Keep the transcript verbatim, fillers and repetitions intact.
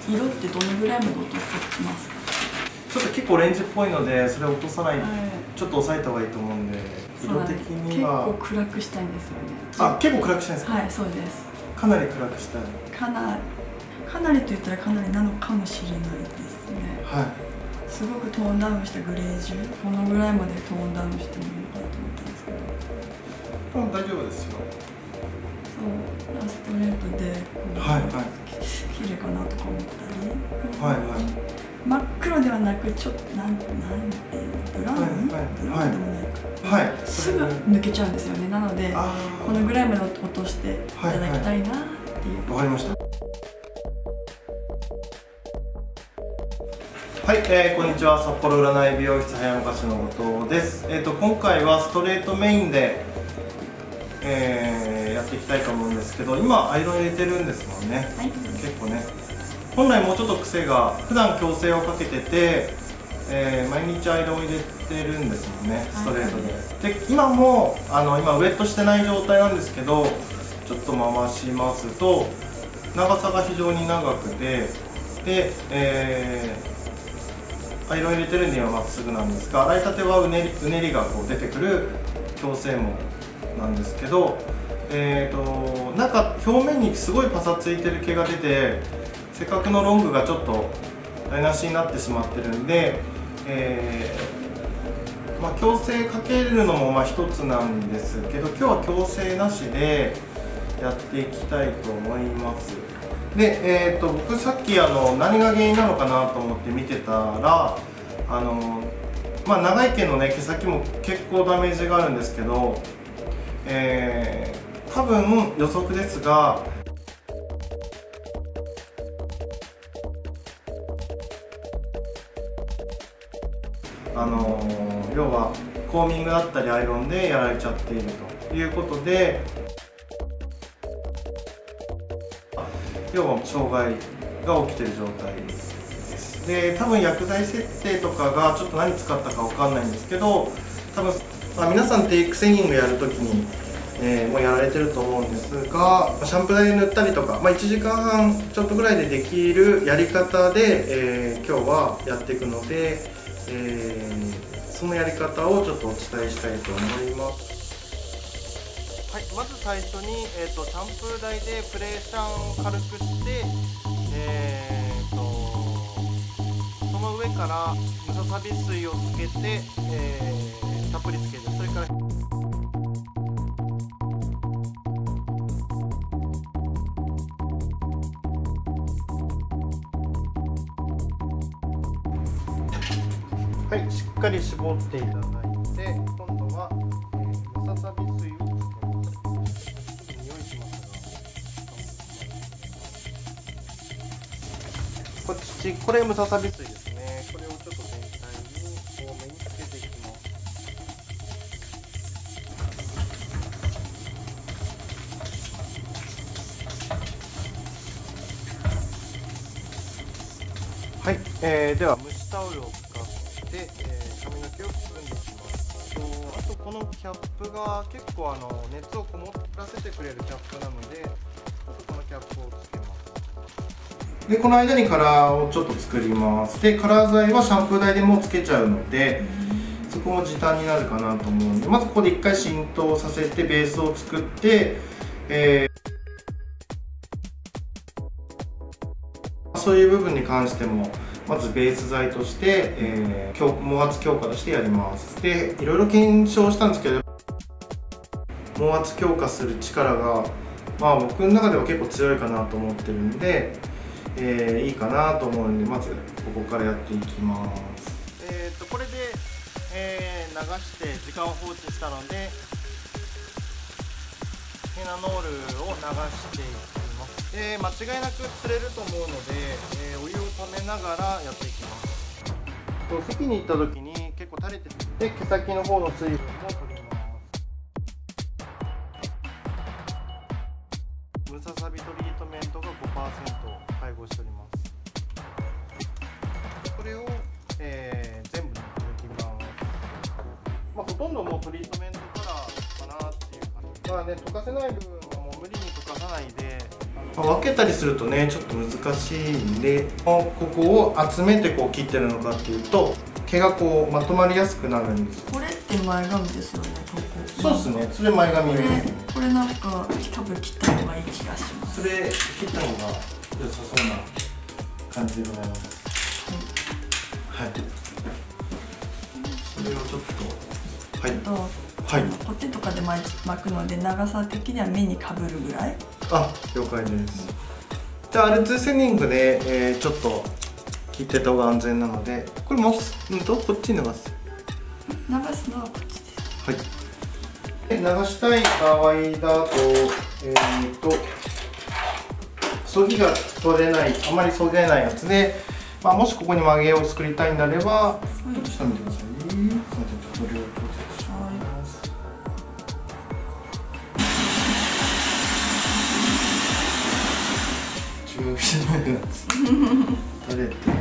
色ってどのぐらいまで落としますか？ ちょっと結構オレンジっぽいので、それを落とさない、はい、ちょっと抑えた方がいいと思うんで、色的には結構暗くしたいんですよね。 あ、結構暗くしたいんですか？ はい、そうです。 かなり暗くしたい。 かなりかなりと言ったらかなりなのかもしれないですね。 はい。 すごくトーンダウンしたグレージュ、このぐらいまでトーンダウンしてもいいのかなと思ったんですけど。 うん、大丈夫ですよ。 そう、ラストレートでこう、はいはい、綺麗かなとか思ったり。はいはい。真っ黒ではなく、ちょっとなんなんてブラウン、はいはい、ブラウンでもないか、はい、すぐ抜けちゃうんですよね。なのでこのぐらいまで落としていただきたいなっていう。 わかりました。はい、えー、こんにちは。札幌占い美容室早昔の後藤です。えっ、ー、と今回はストレートメインで、えー、やっていきたいと思うんですけど、今アイロン入れてるんですもんね。はい、結構ね。本来もうちょっと癖が、普段矯正をかけてて、えー、毎日アイロンを入れてるんですもんね、ストレートで。で、今もあの今ウェットしてない状態なんですけど、ちょっと回しますと長さが非常に長くて、で、えー、アイロン入れてるんで今まっすぐなんですが、洗いたてはうねり、うねりがこう出てくる矯正紋なんですけど、えーと、中表面にすごいパサついてる毛が出て、せっかくのロングがちょっと台無しになってしまってるんで、えーまあ、矯正かけるのもまあ一つなんですけど、今日は矯正なしでやっていきたいと思います。で、えー、と僕さっきあの何が原因なのかなと思って見てたら、あの、まあ、長い毛のね毛先も結構ダメージがあるんですけど、えー、多分予測ですが、あのー、要はコーミングだったりアイロンでやられちゃっているということで、要は障害が起きている状態です。で、多分薬剤設定とかがちょっと何使ったかわかんないんですけど、多分、まあ、皆さんテイクセギングやるときに、えー、もうやられてると思うんですが、シャンプー台で塗ったりとか、まあ、いちじかんはんちょっとぐらいでできるやり方で、えー、今日はやっていくので、えー、そのやり方をちょっとお伝えしたいと思います。はい、まず最初に、えー、とシャンプー台でプレーシャンを軽くして、えー、とその上からムササビ水をつけて、えー、たっぷりつけて、それからはい、しっかり絞っていただいて、今度は、えー、ムササビ水をつけます。ちょっと匂いしますが、こっち、これムササビ水ですね。これをちょっと全体に多めにつけていきます。はい、えー、では蒸しタオルをで、えー、髪の毛を包んでいきます。とあとこのキャップが結構あの熱をこもらせてくれるキャップなので、ちょっとこのキャップをつけます。でこの間にカラーをちょっと作ります。でカラー剤はシャンプー台でもうつけちゃうので、そこも時短になるかなと思うので、まずここで一回浸透させてベースを作って、えー、そういう部分に関してもまずベース剤として、えー、毛圧強化としてやります。でいろいろ検証したんですけど、毛圧強化する力が、まあ、僕の中では結構強いかなと思ってるんで、えー、いいかなと思うので、まずここからやっていきます。えー、とこれで、えー、流して時間を放置したので、ヘナノールを流していきます。で間違いなく釣れると思うので、えー、お湯をためながらやっていきます。席に行った時に結構垂れてて、毛先の方の水分も取ります。ムササビトリートメントが ごパーセント 配合しております。これを、えー、全部抜きます。まあ、ほとんどもうトリートメントカラーかなっていう感じ。まあね、溶かせない部分はもう無理に溶かさないで、あのまあ、分けたりするとねちょっと難しいんで、ここを集めてこう切ってるのかっていうと毛がこうまとまりやすくなるんです。 これって前髪ですよね、ここ。 そうですね、それ前髪ですね。 これなんか多分切った方がいい気がします。 それ切った方が良さそうな感じでございます。はい、はい、それをちょっとはいと、 はい、 コテとかで巻くので長さ的には目にかぶるぐらい。 あ、了解です。じゃあ アールツー セニングで、えー、ちょっと切ってた方が安全なので、これもうんとこっちに流す。 流すのはこっちです。 はい。流したい場合だと、えー、とそぎが取れない、あまりそげないやつで、まあ、もしここに曲げを作りたいんであれば、ちょっと下見てください。すみません、ちょっと量調節します。中心なんです。取れて。